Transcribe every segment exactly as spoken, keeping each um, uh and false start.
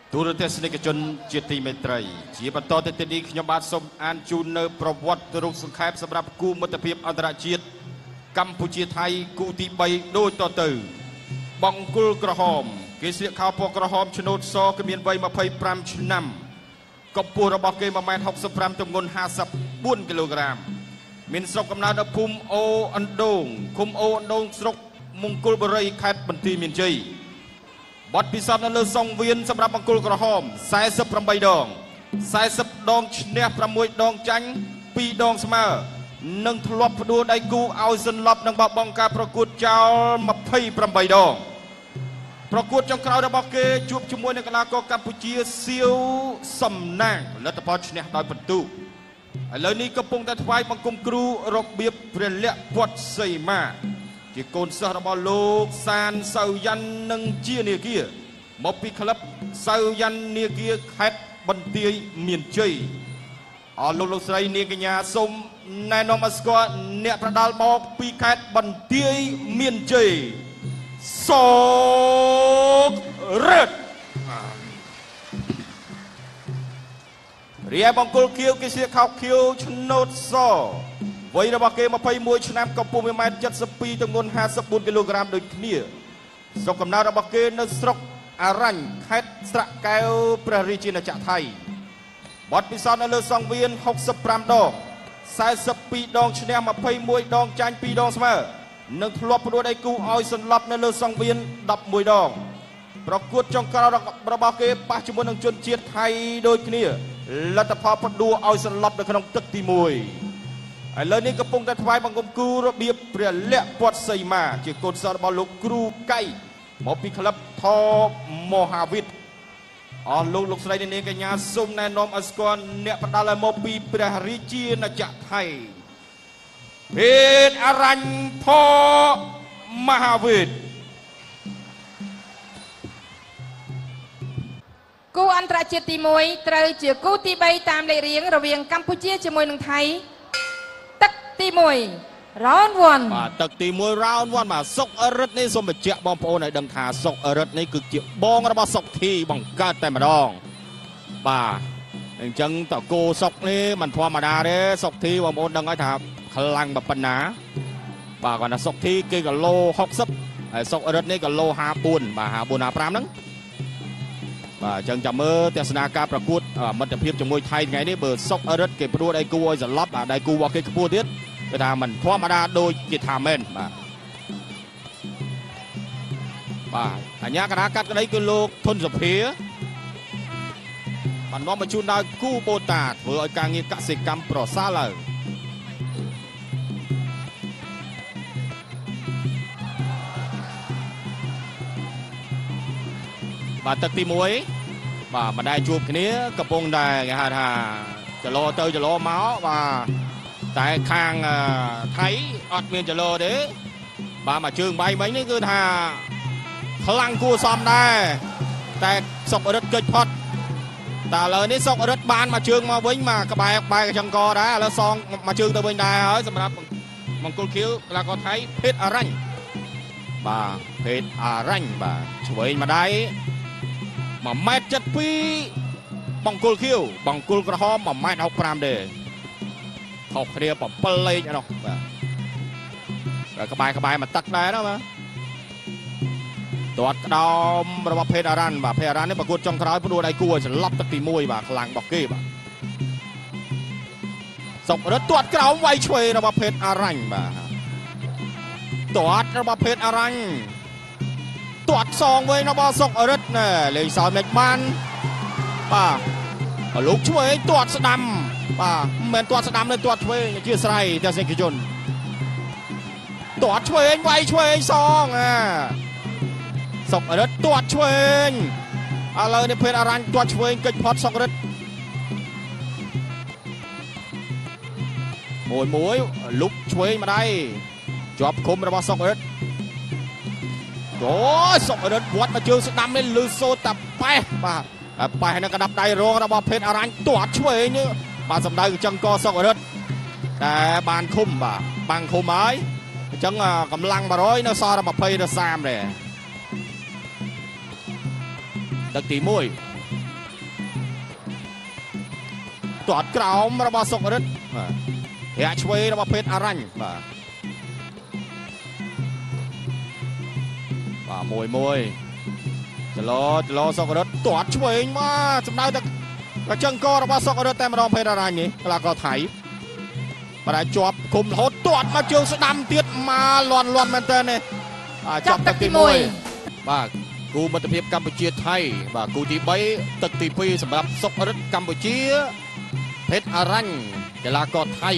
ទូរទស្សនិកជនជាទីមេត្រីជាបន្តទៅទីនេះខ្ញុំបាទសូមអានជូននៅប្រវត្តិរូបសង្ខេបសម្រាប់គូមិត្តភាពអន្តរជាតិកម្ពុជាថៃគូទីបីដូចតទៅបង្គោលក្រហមគេស្លៀកខោពណ៌ក្រហមឆ្នូតសគឺមានវ័យម្ភៃប្រាំឆ្នាំកម្ពស់របស់គេមួយម៉ែត្រហុកសិបប្រាំទម្ងន់ហាសិបបួនគីឡូក្រាមមានស្រុកកំណើតនៅភូមិអូអណ្ដូងឃុំអូអណ្ដូងស្រុកមង្គលបុរីខេត្តបន្ទាយមានជ័យបទពិសោធន៍នៅលើសង្វៀនសម្រាប់បង្គោលក្រហមសែសិបប្រាំបីដងសែសិបដងឈ្នះប្រាំមួយដងចាញ់ពីរដងស្មើនិងធ្លាប់ផ្ដួលដៃគូឲ្យសន្លប់និងបោះបង់ការប្រកួតចោលម្ភៃប្រាំបីដងប្រកួតចុងក្រោយរបស់គេជួបជាមួយនឹងកីឡាករកម្ពុជាសៀវសំណាងលទ្ធផលឈ្នះដោយពិន្ទុឥឡូវនេះកំពុងតែថ្វាយបង្គំគ្រូរបៀបព្រះលក្ខណ៍ពុទ្ធសីមាជាកូនសិស្សរបស់លោកសានសៅយ៉ាន់និងជានាគាមកពីក្លឹបសៅយ៉ាន់នាគាខេត្តបន្ទាយមានជ័យអរលោកលោកស្រីនាងកញ្ញាសូមណែនាំឲ្យស្គាល់អ្នកប្រដាល់មកពីខេត្តបន្ទាយមានជ័យសូករឹតរាយបង្គោលខៀវគេស្លៀកខោខៀវឆ្នូតសវ័យរបស់គេម្ភៃមួយឆ្នាំកម្ពស់មួយម៉ែត្រចិតសិបពីរទម្ងន់ហាសិបបួនគីឡូក្រាមដូចគ្នាស្រុកកំណើតរបស់គេនៅស្រុកអរញ្ញខេត្តស្រៈកែវព្រះរាជាណាចក្រថៃបទពិសោធន៍នៅលើសង្វៀនហុកសិបប្រាំដងសែសិបពីរដងឈ្នះម្ភៃមួយដងចាញ់ពីរដងស្មើនិងធ្លាប់ផ្ដួលដៃគូឲ្យសន្លប់នៅលើសង្វៀនដប់មួយដងប្រកួតចុងក្រោយរបស់គេប៉ះជាមួយនឹងជនជាតិថៃដូចគ្នាលទ្ធផលផ្ដួលឲ្យសន្លប់នៅក្នុងទឹកទីមួយឥឡូវនេះកំពុងតែថ្វាយបង្គំគ្រូរបៀបព្រះលក្ខណ៍ពុទ្ធសីមាជាកូនសិស្សរបស់លោកគ្រូកៃមកពីក្លឹបថមហាវិទ្យាអស់លោកលោកស្រីនាងកញ្ញាសូមណែនាំឲ្យស្គាល់អ្នកផ្ដាល់ឲ្យមកពីព្រះរាជាណាចក្រថៃភេទអរញ្ញថមហាវិទ្យាគូអន្តរជាតិទីមួយត្រូវជាគូទីបីតាមលេខរៀងរវាងកម្ពុជាជាមួយនឹងថៃទឹកទីមួយរ៉ោនវ៉ាន់បាទទឹកទីមួយរ៉ោនវ៉ាន់បាទសុកអរិទ្ធនេះសូមបញ្ជាក់បងប្អូនឲ្យដឹងថាសុកអរិទ្ធនេះគឺជាបងរបស់សុកធីបង្កើតតែម្ដងបាទអញ្ចឹងតកូសុកនេះមិនធម្មតាទេសុកធីបងប្អូនដឹងហើយថាខ្លាំងប៉ុណ្ណាបាទគាត់ថាសុកធីគេគីឡូហុកសិបហើយសុកអរិទ្ធនេះគីឡូហាបួនបាទហាបួនហាប្រាំហ្នឹងបាទអញ្ចឹងចាំមើលទស្សនាការប្រកួតមិត្តភាពជាមួយថៃថ្ងៃនេះបើសុកអរិទ្ធគេព្រួតដៃគូឲ្យសន្លប់ដៃគូរបស់គេខ្ពស់ទៀតគេថាមិនធម្មតាដូចគេថាមែនបាទបាទអញ្ញាកណាកាត់ក្តីគឺលោកធុនសុភាបាននាំមកជូនដល់គូបូតាធ្វើឲ្យការងារកសិកម្មប្រសើរឡើងបាទទឹកទីមួយបាទមិនដែលជួបគ្នាកំពុងតែគេហៅថាចលោទៅចលោមកបាទតែខាងថៃអត់មានចលោទេបាទមកជើងបាយមិញនេះគឺថាខ្លាំងគួរសមដែរតែសុកអរិទ្ធកិច្ចផុតតែឥឡូវនេះសុកអរិទ្ធបានមកជើងមកវិញមកក្បែរក្បែរកញ្ចឹងកដែរឥឡូវសងមកជើងទៅវិញដែរហើយសម្រាប់មង្គលខៀវកីឡាករថៃភេទអរញ្ញបាទភេទអរញ្ញបាទឆ្វេងម្ដាយមួយម៉ែត្រចិតពីរបង្គោលខៀវបង្គោលក្រហមមួយម៉ែត្រហុកប្រាំទេខុសគ្នាbảyលេខនោះបាទក្បែរក្បែរមកទឹកដែរណាបាទទាត់ក្តោមរបស់ភេទអរញ្ញបាទភេទអរញ្ញនេះប្រកួតចុងក្រោយផ្ដួលដៃគូឲ្យសន្លប់ទឹកទីមួយបាទខ្លាំងរបស់គេបាទសុករិទ្ធទាត់ក្រោមវាយឆ្វេងរបស់ភេទអរញ្ញបាទទាត់របស់ភេទអរញ្ញទាត់សងវិញរបស់សុកអរិទ្ធណែលេងសើមិនបានបាទលោកឆ្វេងទាត់ស្ដាំបាទមិនមែនទាត់ស្ដាំទេទាត់ឆ្វេងអធិស្ឋានទស្សនិកជនទាត់ឆ្វេងវាយឆ្វេងសងអាសុកអរិទ្ធទាត់ឆ្វេងឥឡូវនេះភេទអរញ្ញទាត់ឆ្វេងកិច្ចផុតសុកអរិទ្ធមួយមួយលុបឆ្វេងម្ដាយជាប់ឃុំរបស់សុកអរិទ្ធអូយសុកអរិទ្ធវត្តមកជើងស្ដាំនេះលឺសូតាប៉េះបាទប៉េះនឹងកដាប់ដៃរងរបស់ភេទអរញ្ញទាត់ឆ្វេងនេះបាទសម្ដៅកញ្ចឹងកសុកអរិទ្ធតែបានឃុំបាទបាំងឃុំហើយអញ្ចឹងកម្លាំងmột trămនៅសល់តែยี่สิบទៅสามដែរទឹកទីមួយตอดกราวระบาดสกฤทธิ์แหะช่วยระบาดเพชรอารัญบ่บ่ามวยมวยจะรอจะรอสกฤทธิ์ตอดช่วยมาจำได้แต่กระจังก็ระบาดสกฤทธิ์แต่มาดองเพชรอารัญนี่กลาก็ไถประจวบคุมโหดตอดมาเจียวสนามเตียดมาลอนลอนแมนเตนเนี่ยจับตักตีมวยบ่ากูมิตรภาพกัมพูชีไทยบ่ากูที่ใบตักตีปีสำหรับสกฤทธิ์กัมพูชีเพชรอารัญกีฬากอไทย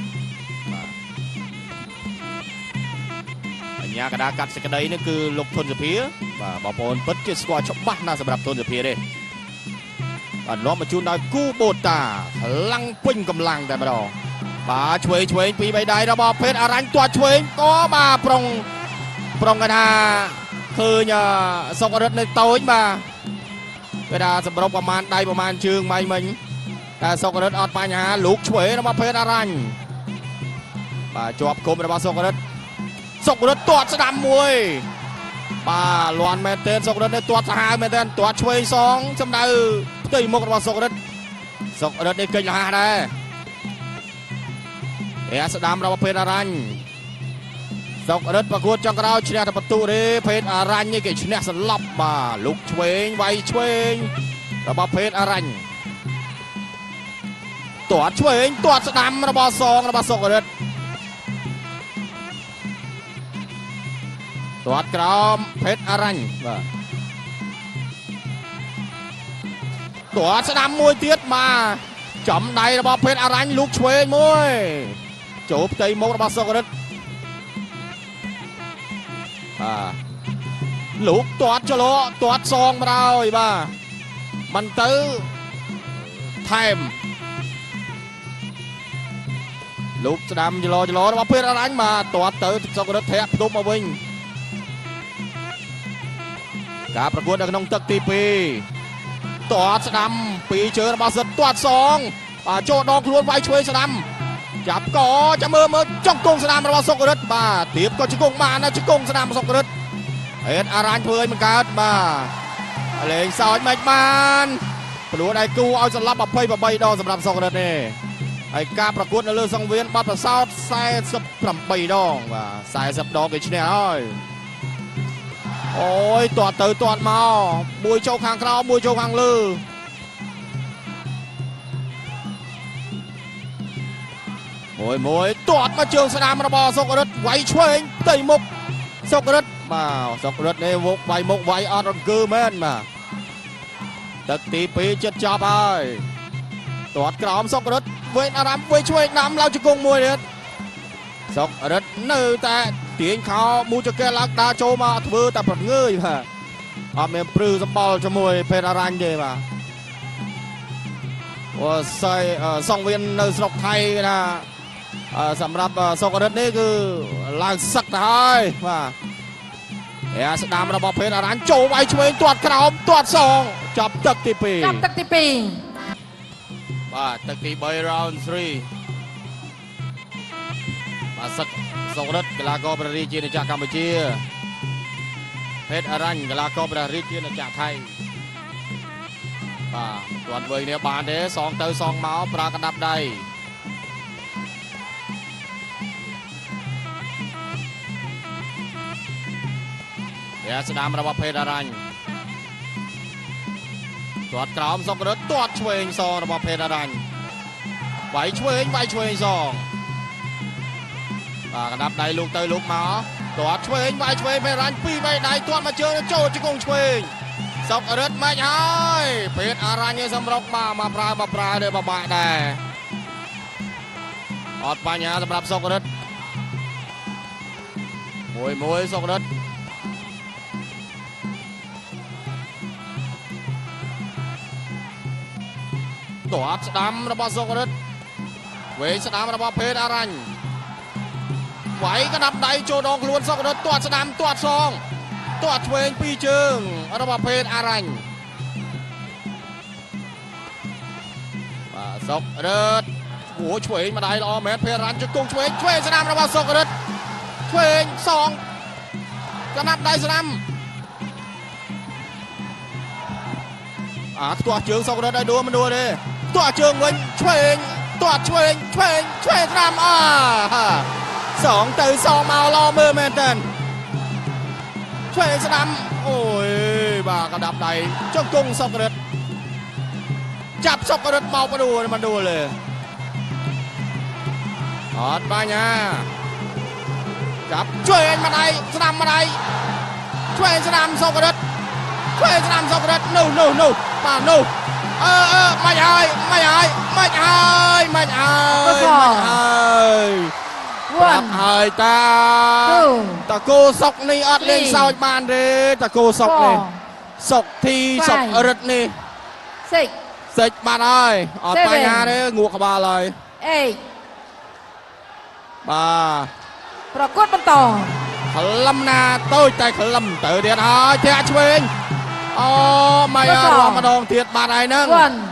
อันนี้กระดาษกัดสกัดนี่คือลกทนสเพียบอลปนปัจจุบันชอบบ้านน่าสำหรับทนสเพียเลยน้องมาจูนได้กู้โบตาพลังปิ้งกำลังแต่มาดอป่าช่วยช่วยปีใบใดระบอบเพชรอารัญตัวช่วยก็มาปรองปรองกันฮาคือเนี่ยสกฤทธิ์ในโต้มาเวลาสำหรับประมาณใดประมาณชื่อไม่เหมือนแต่สกฤทธิ์อดปัญหาลูกช่วยระบอบเพชรอารัญป่าจวบคมระบอบสกฤทธิ์สกฤทธิ์ตัวสนามมวยป่าล้วนแมนเทนสกฤทธิ์ในตัวทหารแมนเทนตัวช่วยสองจำได้ตีมกระบอบสกฤทธิ์สกฤทธิ์ในเกยหาได้เอสดามระบอบเพชรอารัญสกฤทธิ์ประกวดจังกราวชนะประตูเรเพชรอารัญนี่เกชนะสลับมาลูกช่วยไวช่วยระบอบเพชรอารัญตัวช่วยตัวสนามระบอบสองระบอบสกฤทธิ์ตัวกรามเพชรอารัญตัวสนามมวยเตียดมาจำได้ระบอบเพชรอารัญลูกช่วยมวยจบใจมกระบอบสกฤทธิ์ลูกตัวจโลตัวซองมาเราอีบ้ามันตื้อไทม์ลูกสนามจโลจโลระบอบเพชรอารัญมาตัวตื้อสกฤทธิ์แทะตุ้มมาวิ่งการประกวดในขนมตึกตีปีตัวสนามปีเจอระบอบสตัวสองโจดองล้วนไว้ช่วยสนามจับก่อจะเมื่อเมื่อจ้องกงสนามระบอบสกฤทธิ์มาเตียบก็จะกงมานะจะกงสนามสกฤทธิ์เพชรอารัญเพยมันการมาเลงสอยไม่มันปลุกไอ้กูเอาสลับแบบเพย์แบบใบดองสำหรับสกฤทธิ์นี่ไอ้การประกวดในเรื่องสังเวียนบัตรเศร้าใส่สับปรับใบดองว่าใส่สับดองกี่ชนิดเลยโอ้ยตัวเตยตัวเมาบุยโจคางคราวบุยโจคางลือมวยมวยตอดมาเจืองสนามระบอบสกฤทธิ์ไว้ช่วยตีมุกสกฤทธิ์มาสกฤทธิ์ในวกไว้มุกไว้อารมณ์กือแม่นมาตักตีปีจัดจับไปตอดกรามสกฤทธิ์เว้นอารมณ์ไว้ช่วยนำเราจะกงมวยเด็ดสกฤทธิ์เนื้อแต่เตียงเขามูจะแกลักดาโจมาเถื่อแต่ปนเงยค่ะอาเมปลื้มสมบัติจมวยเพชรอารัญเดมาว่าใส่สองเวียนในสกไทยนะสำหรับสกฤทธิ์นี่คือลางสักไทยว่าเอสดามระบอบเพชรอารัญโจไว้ช่วยตรวจกราวตรวจสองจับตักตีปีจับตักตีปีว่าตักตีใบราวน์ทรีมาสักสกฤทธิ์กีฬากอล์ฟประรีจีนจากกัมพูชีเพชรอารัญกีฬากอล์ฟประรีจีนจากไทยป่าตรวจเวงเนี่ยบานเดสองเตอสองเมาส์ปรากระดับใดเอสดามระบอบเพชรอารัญตรวจกราวสกฤทธิ์ตรวจช่วยซองระบอบเพชรอารัญไหวช่วยไหวช่วยซองกระดับใดลูกเตยลูกหมาตัวช่วยไปช่วยไปรันปีไปไหนตัวมาเจอโจจิกงช่วยสกฤทธิ์ไม่ใช่เพชรอารัญเนี่ยสำรอกมามาปลามาปลาเดือบะบะได้อดปัญญาสำหรับสกฤทธิ์มวยมวยสกฤทธิ์ตัวสนามระบอบสกฤทธิ์เวสนามระบอบเพชรอารัญไหวกระดับใดโจดองล้วนสกฤทธิ์ตัวสนามตัวซองตัวเวงปีเจิงระบอบเพชรอารัญสกฤทธิ์หัวช่วยมาได้รอแมทเพชรอารัญจะกงช่วยช่วยสนามระบอบสกฤทธิ์ช่วยซองกระดับใดสนามตัวเจิงสกฤทธิ์ได้ดูมันดูดิตัวเชิงវិញឆ្វេងตัวឆ្វេងឆ្វេងឆ្វេងស្ដាំអសងទៅសងមកឡមើលមែនតើឆ្វេងស្ដាំអូយបាទកដាប់ដៃចុងគង់សុករិទ្ធចាប់សុករិទ្ធមកបដួលមិនដួលទេអត់បាញ់ណាចាប់ឆ្វេងមកដៃស្ដាំមកដៃឆ្វេងស្ដាំសុករិទ្ធឆ្វេងស្ដាំសុករិទ្ធនោះនោះនោះបាទនោះអឺអឺមិនហើយមិនហើយមិនហើយមិនហើយមិនហើយវ៉ាន់ហើយតាតាគោសុកនេះអត់លេងសើចបានទេតាគោសុកនេះសុកធីសុករិទ្ធនេះសិចសិចបានហើយអត់បញ្ហាទេងក់ក្បាលហើយអេបាទប្រកួតបន្តក្លឹមណាតូចតែក្លឹមទៅទៀតហើយធាក់ឆ្វេងអូមិនអត់រំម្ដងទៀតបាត់ហើយហ្នឹង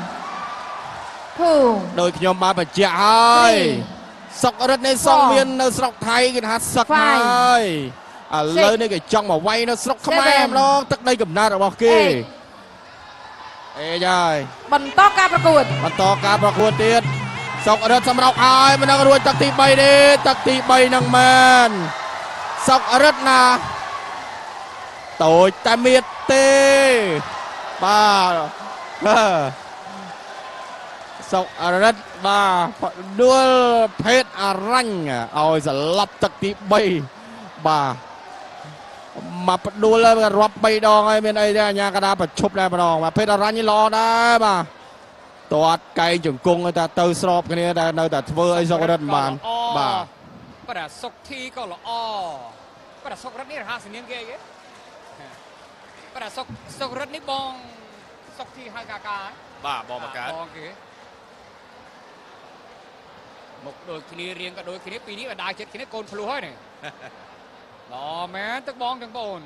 ដោយខ្ញុំបានបញ្ជាក់ហើយសុករិទ្ធនេះសងមាននៅស្រុកថៃគេថាសឹកហើយឥឡូវនេះគេចង់មកវាយនៅស្រុកខ្មែរម្ដងទឹកដីកំណើតរបស់គេអេយាយបន្តការប្រកួតបន្តការប្រកួតទៀតសុករិទ្ធសម្រុកហើយមិននឹងរួចទឹកទី3ទេទឹកទី3នឹងមែនសុករិទ្ធណាតូចតែមៀតទេបាទសុករិទ្ធបាទដួលភេទអរញ្ញឲ្យស្លាប់ទឹកទី3បាទមកផ្ដួលរាប់3ដងហើយមានអីទេអញ្ញាកដាប្រឈប់ដែរម្ដងបាទភេទអរញ្ញនេះល្អដែរបាទតាត់កែងជង្គង់តែទៅស្របគ្នាតែនៅតែធ្វើអីសុករិទ្ធមិនបានបាទបាទសុកធីក៏ល្អបាទសុករិទ្ធនេះរហ័សសនាងគេហ៎បាទសុកសុករិទ្ធនេះបងសុកធីហៅកាកាបាទបងបកើតបងគេមកដូចគ្នារៀងក៏ដូចគ្នាពីនេះដើរចិត្តគ្នាកូនភ្លោះហើយនេះល្អមែនទឹកបងទាំងបង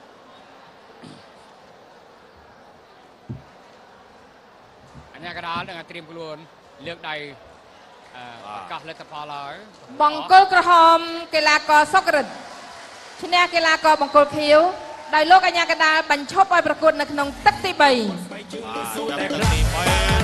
អញ្ញាកដាលនឹងត្រៀមខ្លួនលើកដៃប្រកាសលទ្ធផលហើយបង្គោលក្រហមកីឡាករសុករិទ្ធឈ្នះកីឡាករបង្គោលខៀវដោយលោកអញ្ញាកដាលបញ្ឈប់ឲ្យប្រកួតនៅក្នុងទឹកទី3